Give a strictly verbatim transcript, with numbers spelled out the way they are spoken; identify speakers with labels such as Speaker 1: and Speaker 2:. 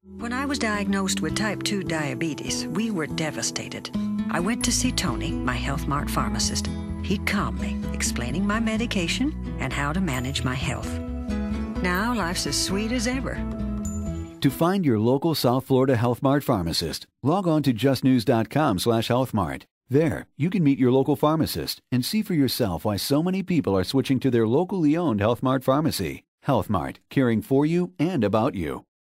Speaker 1: When I was diagnosed with type two diabetes, we were devastated. I went to see Tony, my Health Mart pharmacist. He'd calm me, explaining my medication and how to manage my health. Now life's as sweet as ever.
Speaker 2: To find your local South Florida Health Mart pharmacist, log on to justnews.com slash healthmart. There, you can meet your local pharmacist and see for yourself why so many people are switching to their locally owned Health Mart pharmacy. Health Mart, caring for you and about you.